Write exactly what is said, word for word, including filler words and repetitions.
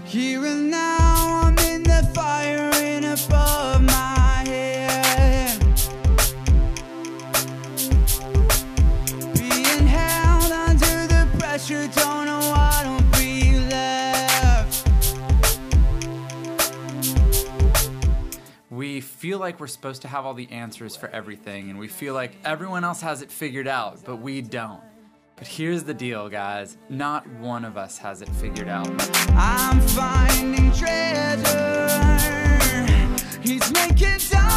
Here and now, I'm in the fire and above my head, being held under the pressure, don't know what will be left. We feel like we're supposed to have all the answers for everything, and we feel like everyone else has it figured out, but we don't. But here's the deal, guys. Not one of us has it figured out. I'm finding treasure. He's making time.